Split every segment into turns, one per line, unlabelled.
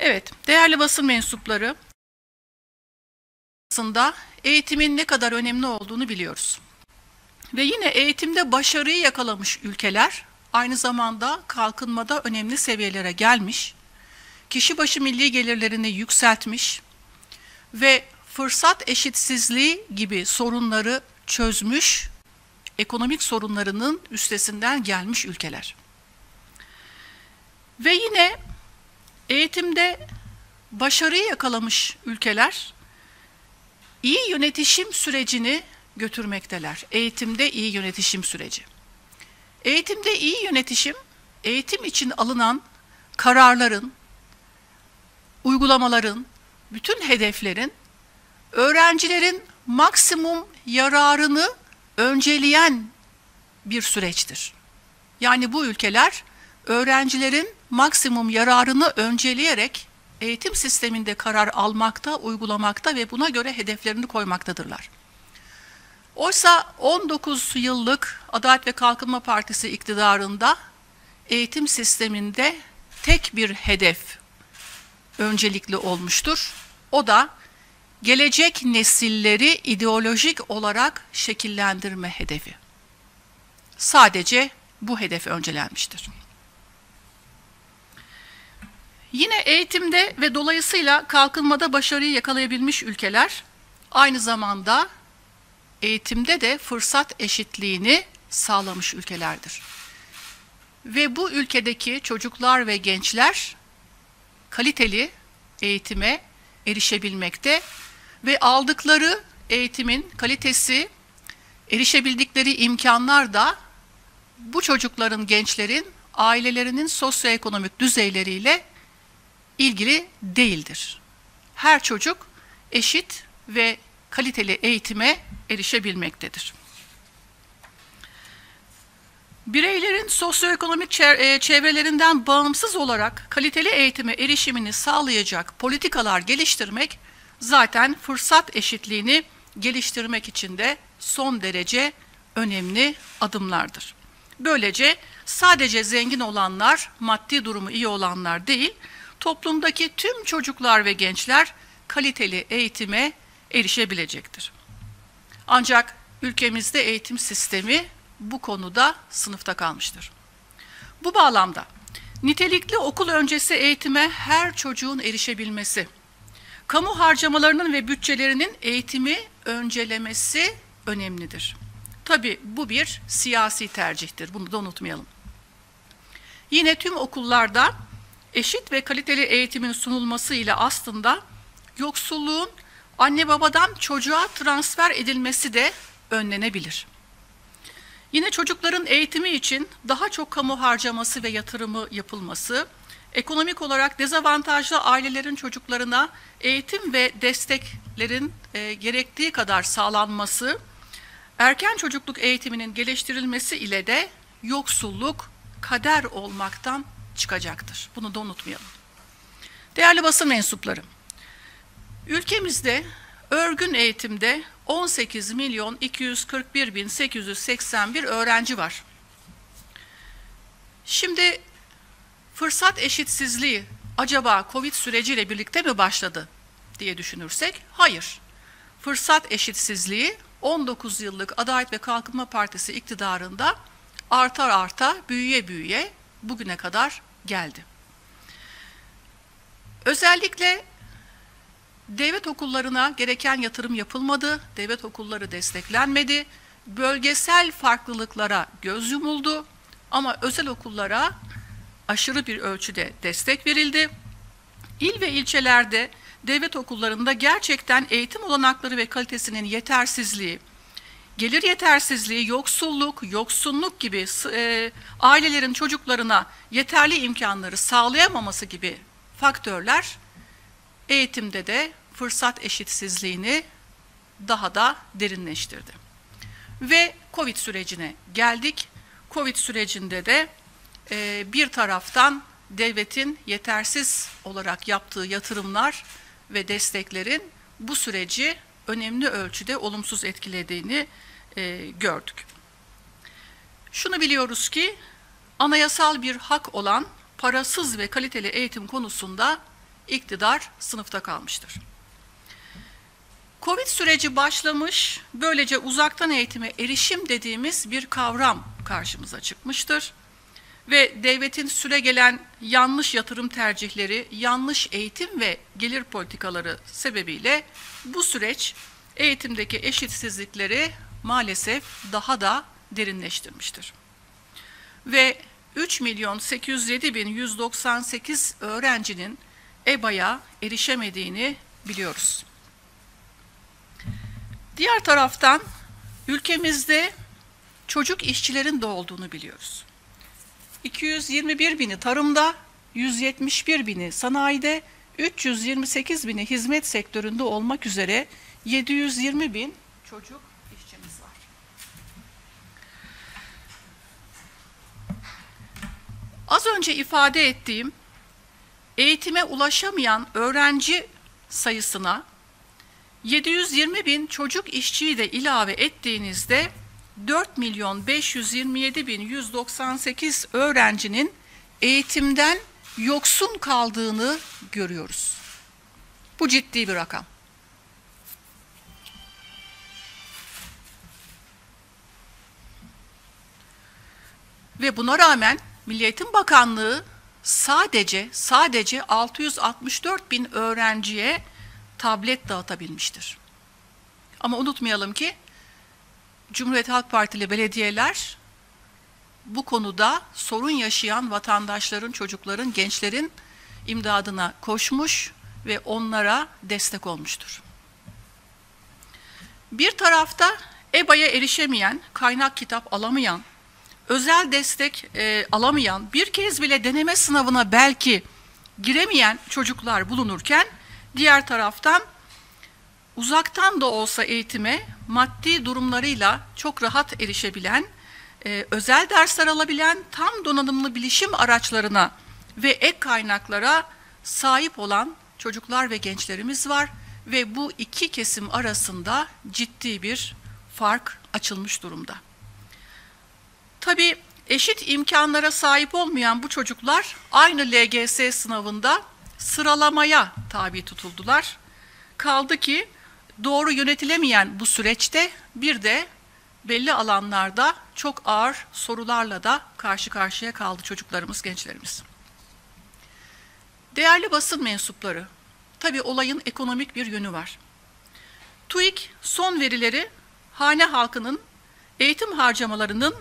Evet, değerli basın mensupları, aslında eğitimin ne kadar önemli olduğunu biliyoruz. Ve yine eğitimde başarıyı yakalamış ülkeler, aynı zamanda kalkınmada önemli seviyelere gelmiş, kişi başı milli gelirlerini yükseltmiş ve fırsat eşitsizliği gibi sorunları çözmüş, ekonomik sorunlarının üstesinden gelmiş ülkeler. Ve yine eğitimde başarıyı yakalamış ülkeler, iyi yönetişim sürecini götürmekteler. Eğitimde iyi yönetişim süreci. Eğitimde iyi yönetişim, eğitim için alınan kararların, uygulamaların, bütün hedeflerin, öğrencilerin maksimum yararını önceleyen bir süreçtir. Yani bu ülkeler, öğrencilerin maksimum yararını önceleyerek eğitim sisteminde karar almakta, uygulamakta ve buna göre hedeflerini koymaktadırlar. Oysa 19 yıllık Adalet ve Kalkınma Partisi iktidarında eğitim sisteminde tek bir hedef öncelikli olmuştur. O da gelecek nesilleri ideolojik olarak şekillendirme hedefi. Sadece bu hedef öncelenmiştir. Yine eğitimde ve dolayısıyla kalkınmada başarıyı yakalayabilmiş ülkeler, aynı zamanda eğitimde de fırsat eşitliğini sağlamış ülkelerdir. Ve bu ülkedeki çocuklar ve gençler kaliteli eğitime erişebilmekte ve aldıkları eğitimin kalitesi, erişebildikleri imkanlar da bu çocukların, gençlerin ailelerinin sosyoekonomik düzeyleriyle ilgili değildir. Her çocuk eşit ve kaliteli eğitime erişebilmektedir. Bireylerin sosyoekonomik çevrelerinden bağımsız olarak kaliteli eğitime erişimini sağlayacak politikalar geliştirmek zaten fırsat eşitliğini geliştirmek için de son derece önemli adımlardır. Böylece sadece zengin olanlar, maddi durumu iyi olanlar değil, toplumdaki tüm çocuklar ve gençler kaliteli eğitime erişebilecektir. Ancak ülkemizde eğitim sistemi bu konuda sınıfta kalmıştır. Bu bağlamda nitelikli okul öncesi eğitime her çocuğun erişebilmesi, kamu harcamalarının ve bütçelerinin eğitimi öncelemesi önemlidir. Tabii bu bir siyasi tercihtir, bunu da unutmayalım. Yine tüm okullarda eşit ve kaliteli eğitimin sunulması ile aslında yoksulluğun anne babadan çocuğa transfer edilmesi de önlenebilir. Yine çocukların eğitimi için daha çok kamu harcaması ve yatırımı yapılması, ekonomik olarak dezavantajlı ailelerin çocuklarına eğitim ve desteklerin gerektiği kadar sağlanması, erken çocukluk eğitiminin geliştirilmesi ile de yoksulluk kader olmaktan çıkacaktır. Bunu da unutmayalım. Değerli basın mensupları, ülkemizde örgün eğitimde 18.241.881 öğrenci var. Şimdi fırsat eşitsizliği acaba Covid süreciyle birlikte mi başladı diye düşünürsek, hayır. Fırsat eşitsizliği 19 yıllık Adalet ve Kalkınma Partisi iktidarında arta büyüye bugüne kadar geldi. Özellikle devlet okullarına gereken yatırım yapılmadı, devlet okulları desteklenmedi, bölgesel farklılıklara göz yumuldu ama özel okullara aşırı bir ölçüde destek verildi. İl ve ilçelerde devlet okullarında gerçekten eğitim olanakları ve kalitesinin yetersizliği, gelir yetersizliği, yoksunluk gibi ailelerin çocuklarına yeterli imkanları sağlayamaması gibi faktörler eğitimde de fırsat eşitsizliğini daha da derinleştirdi. Ve Covid sürecine geldik. Covid sürecinde de bir taraftan devletin yetersiz olarak yaptığı yatırımlar ve desteklerin bu süreci önemli ölçüde olumsuz etkilediğini gördük. Şunu biliyoruz ki anayasal bir hak olan parasız ve kaliteli eğitim konusunda iktidar sınıfta kalmıştır. Covid süreci başlamış, böylece uzaktan eğitime erişim dediğimiz bir kavram karşımıza çıkmıştır. Ve devletin süregelen yanlış yatırım tercihleri, yanlış eğitim ve gelir politikaları sebebiyle bu süreç eğitimdeki eşitsizlikleri maalesef daha da derinleştirmiştir. Ve 3.807.198 öğrencinin EBA'ya erişemediğini biliyoruz. Diğer taraftan ülkemizde çocuk işçilerin de olduğunu biliyoruz. 221 bini tarımda, 171 bini sanayide, 328 bini hizmet sektöründe olmak üzere 720 bin çocuk işçimiz var. Az önce ifade ettiğim eğitime ulaşamayan öğrenci sayısına 720 bin çocuk işçiyi de ilave ettiğinizde 4.527.198 öğrencinin eğitimden yoksun kaldığını görüyoruz. Bu ciddi bir rakam. Ve buna rağmen Milli Eğitim Bakanlığı sadece 664 bin öğrenciye tablet dağıtabilmiştir. Ama unutmayalım ki Cumhuriyet Halk Partili belediyeler bu konuda sorun yaşayan vatandaşların, çocukların, gençlerin imdadına koşmuş ve onlara destek olmuştur. Bir tarafta EBA'ya erişemeyen, kaynak kitap alamayan, özel destek alamayan, bir kez bile deneme sınavına belki giremeyen çocuklar bulunurken, diğer taraftan uzaktan da olsa eğitime maddi durumlarıyla çok rahat erişebilen, özel dersler alabilen, tam donanımlı bilişim araçlarına ve ek kaynaklara sahip olan çocuklar ve gençlerimiz var ve bu iki kesim arasında ciddi bir fark açılmış durumda. Tabii eşit imkanlara sahip olmayan bu çocuklar aynı LGS sınavında sıralamaya tabi tutuldular. Kaldı ki doğru yönetilemeyen bu süreçte bir de belli alanlarda çok ağır sorularla da karşı karşıya kaldı çocuklarımız, gençlerimiz. Değerli basın mensupları, tabii olayın ekonomik bir yönü var. TÜİK son verileri hane halkının eğitim harcamalarının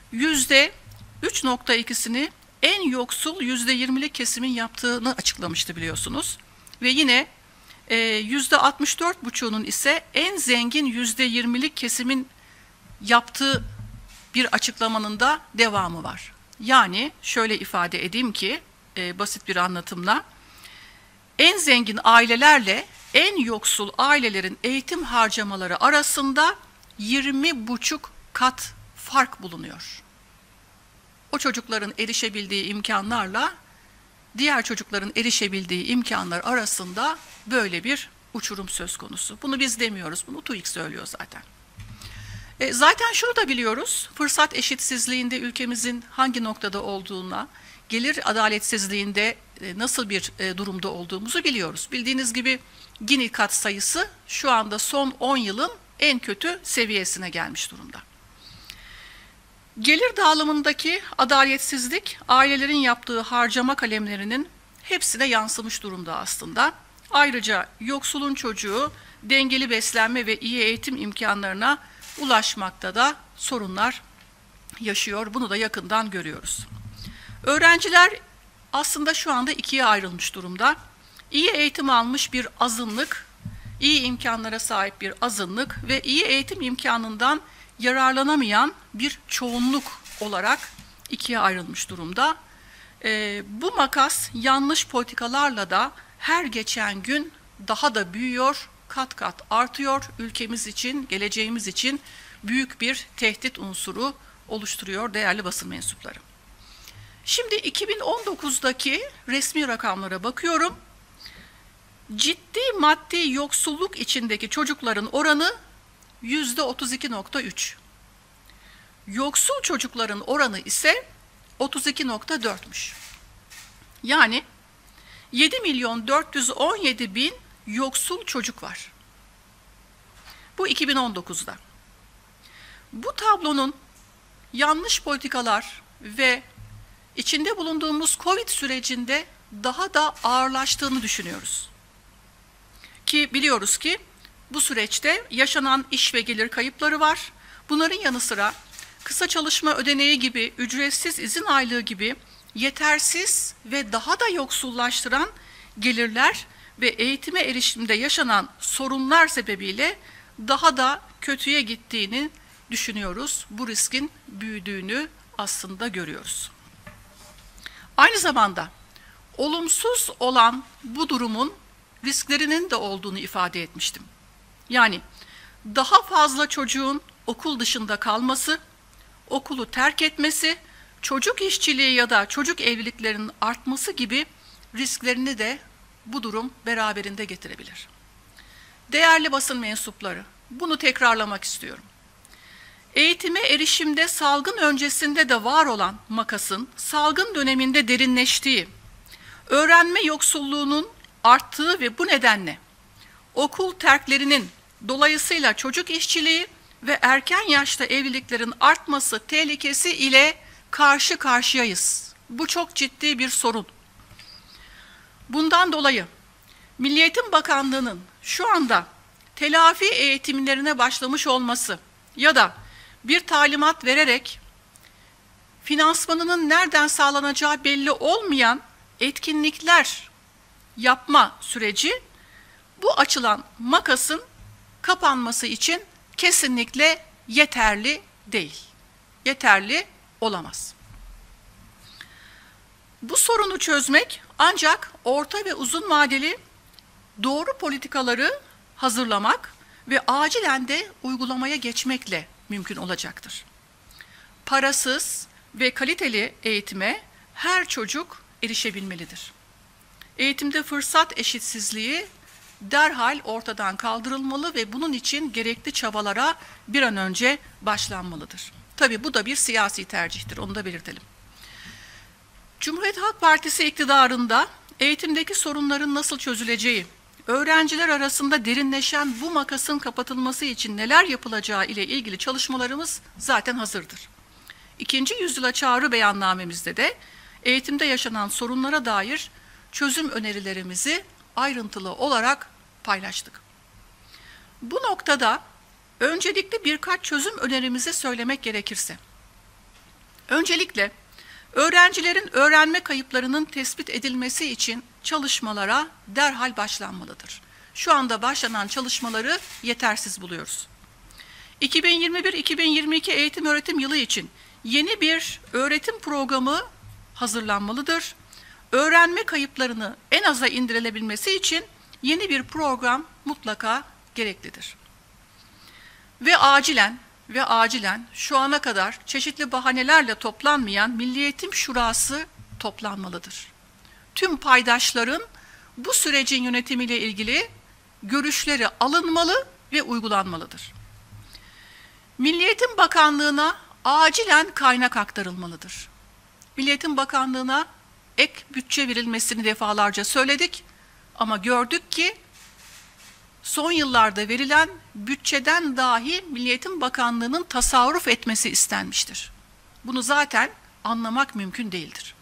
%3.2'sini en yoksul %20'lik kesimin yaptığını açıklamıştı biliyorsunuz. Ve yine %64,5'unun ise en zengin %20'lik kesimin yaptığı bir açıklamanın da devamı var. Yani şöyle ifade edeyim ki basit bir anlatımla, en zengin ailelerle en yoksul ailelerin eğitim harcamaları arasında 20,5 kat fark bulunuyor. O çocukların erişebildiği imkanlarla diğer çocukların erişebildiği imkanlar arasında böyle bir uçurum söz konusu. Bunu biz demiyoruz, bunu TÜİK söylüyor zaten. Zaten şunu da biliyoruz, fırsat eşitsizliğinde ülkemizin hangi noktada olduğuna, gelir adaletsizliğinde nasıl bir durumda olduğumuzu biliyoruz. Bildiğiniz gibi Gini kat sayısı şu anda son 10 yılın en kötü seviyesine gelmiş durumda. Gelir dağılımındaki adaletsizlik, ailelerin yaptığı harcama kalemlerinin hepsine yansımış durumda aslında. Ayrıca yoksulun çocuğu dengeli beslenme ve iyi eğitim imkanlarına ulaşmakta da sorunlar yaşıyor. Bunu da yakından görüyoruz. Öğrenciler aslında şu anda ikiye ayrılmış durumda. İyi eğitim almış bir azınlık, iyi imkanlara sahip bir azınlık ve iyi eğitim imkanından yararlanamayan bir çoğunluk olarak ikiye ayrılmış durumda. Bu makas yanlış politikalarla da her geçen gün daha da büyüyor, kat kat artıyor. Ülkemiz için, geleceğimiz için büyük bir tehdit unsuru oluşturuyor değerli basın mensupları. Şimdi 2019'daki resmi rakamlara bakıyorum. Ciddi maddi yoksulluk içindeki çocukların oranı %32,3. Yoksul çocukların oranı ise 32,4'müş. Yani 7.417.000 yoksul çocuk var. Bu 2019'da. Bu tablonun yanlış politikalar ve içinde bulunduğumuz Covid sürecinde daha da ağırlaştığını düşünüyoruz. Ki biliyoruz ki bu süreçte yaşanan iş ve gelir kayıpları var. Bunların yanı sıra kısa çalışma ödeneği gibi, ücretsiz izin aylığı gibi yetersiz ve daha da yoksullaştıran gelirler ve eğitime erişimde yaşanan sorunlar sebebiyle daha da kötüye gittiğini düşünüyoruz. Bu riskin büyüdüğünü aslında görüyoruz. Aynı zamanda olumsuz olan bu durumun risklerinin de olduğunu ifade etmiştim. Yani daha fazla çocuğun okul dışında kalması, okulu terk etmesi, çocuk işçiliği ya da çocuk evliliklerinin artması gibi risklerini de bu durum beraberinde getirebilir. Değerli basın mensupları, bunu tekrarlamak istiyorum. Eğitime erişimde salgın öncesinde de var olan makasın salgın döneminde derinleştiği, öğrenme yoksulluğunun arttığı ve bu nedenle okul terklerinin dolayısıyla çocuk işçiliği ve erken yaşta evliliklerin artması tehlikesi ile karşı karşıyayız. Bu çok ciddi bir sorun. Bundan dolayı Milli Eğitim Bakanlığı'nın şu anda telafi eğitimlerine başlamış olması ya da bir talimat vererek finansmanının nereden sağlanacağı belli olmayan etkinlikler yapma süreci bu açılan makasın kapanması için kesinlikle yeterli değil. Yeterli olamaz. Bu sorunu çözmek ancak orta ve uzun vadeli doğru politikaları hazırlamak ve acilen de uygulamaya geçmekle mümkün olacaktır. Parasız ve kaliteli eğitime her çocuk erişebilmelidir. Eğitimde fırsat eşitsizliği derhal ortadan kaldırılmalı ve bunun için gerekli çabalara bir an önce başlanmalıdır. Tabii bu da bir siyasi tercihtir, onu da belirtelim. Cumhuriyet Halk Partisi iktidarında eğitimdeki sorunların nasıl çözüleceği, öğrenciler arasında derinleşen bu makasın kapatılması için neler yapılacağı ile ilgili çalışmalarımız zaten hazırdır. 2. yüzyıla çağrı beyannamemizde de eğitimde yaşanan sorunlara dair çözüm önerilerimizi ayrıntılı olarak paylaştık. Bu noktada öncelikle birkaç çözüm önerimizi söylemek gerekirse. Öncelikle öğrencilerin öğrenme kayıplarının tespit edilmesi için çalışmalara derhal başlanmalıdır. Şu anda başlanan çalışmaları yetersiz buluyoruz. 2021-2022 eğitim öğretim yılı için yeni bir öğretim programı hazırlanmalıdır. Öğrenme kayıplarını en aza indirilebilmesi için yeni bir program mutlaka gereklidir. Ve acilen şu ana kadar çeşitli bahanelerle toplanmayan Milli Eğitim Şurası toplanmalıdır. Tüm paydaşların bu sürecin yönetimiyle ilgili görüşleri alınmalı ve uygulanmalıdır. Milli Eğitim Bakanlığı'na acilen kaynak aktarılmalıdır. Milli Eğitim Bakanlığı'na ek bütçe verilmesini defalarca söyledik ama gördük ki son yıllarda verilen bütçeden dahi Milli Eğitim Bakanlığı'nın tasarruf etmesi istenmiştir. Bunu zaten anlamak mümkün değildir.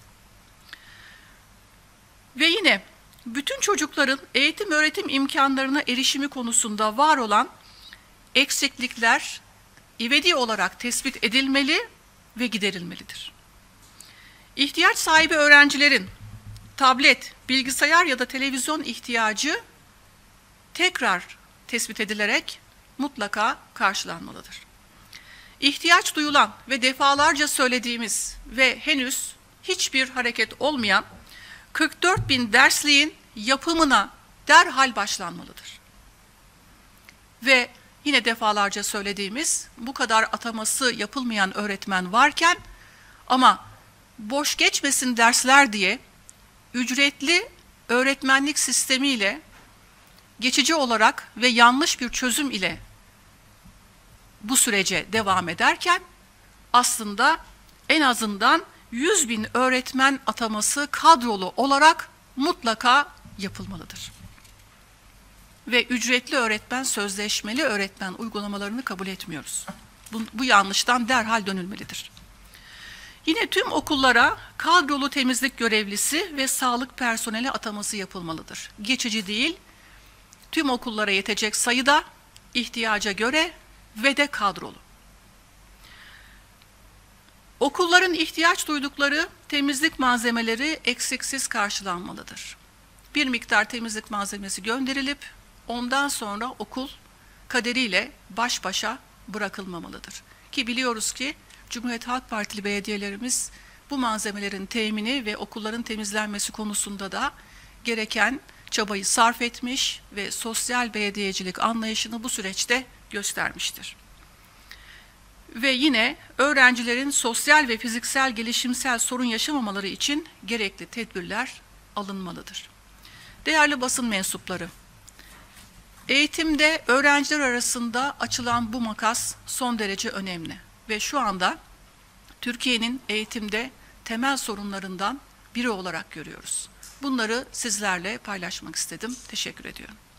Ve yine bütün çocukların eğitim öğretim imkanlarına erişimi konusunda var olan eksiklikler ivedi olarak tespit edilmeli ve giderilmelidir. İhtiyaç sahibi öğrencilerin tablet, bilgisayar ya da televizyon ihtiyacı tekrar tespit edilerek mutlaka karşılanmalıdır. İhtiyaç duyulan ve defalarca söylediğimiz ve henüz hiçbir hareket olmayan 44.000 dersliğin yapımına derhal başlanmalıdır. Ve yine defalarca söylediğimiz bu kadar ataması yapılmayan öğretmen varken ama boş geçmesin dersler diye ücretli öğretmenlik sistemiyle geçici olarak ve yanlış bir çözüm ile bu sürece devam ederken aslında en azından 100.000 öğretmen ataması kadrolu olarak mutlaka yapılmalıdır. Ve ücretli öğretmen, sözleşmeli öğretmen uygulamalarını kabul etmiyoruz. Bu yanlıştan derhal dönülmelidir. Yine tüm okullara kadrolu temizlik görevlisi ve sağlık personeli ataması yapılmalıdır. Geçici değil, tüm okullara yetecek sayıda, ihtiyaca göre ve de kadrolu. Okulların ihtiyaç duydukları temizlik malzemeleri eksiksiz karşılanmalıdır. Bir miktar temizlik malzemesi gönderilip ondan sonra okul kaderiyle baş başa bırakılmamalıdır. Ki biliyoruz ki Cumhuriyet Halk Partili belediyelerimiz bu malzemelerin temini ve okulların temizlenmesi konusunda da gereken çabayı sarf etmiş ve sosyal belediyecilik anlayışını bu süreçte göstermiştir. Ve yine öğrencilerin sosyal ve fiziksel gelişimsel sorun yaşamamaları için gerekli tedbirler alınmalıdır. Değerli basın mensupları, eğitimde öğrenciler arasında açılan bu makas son derece önemli ve şu anda Türkiye'nin eğitimde temel sorunlarından biri olarak görüyoruz. Bunları sizlerle paylaşmak istedim. Teşekkür ediyorum.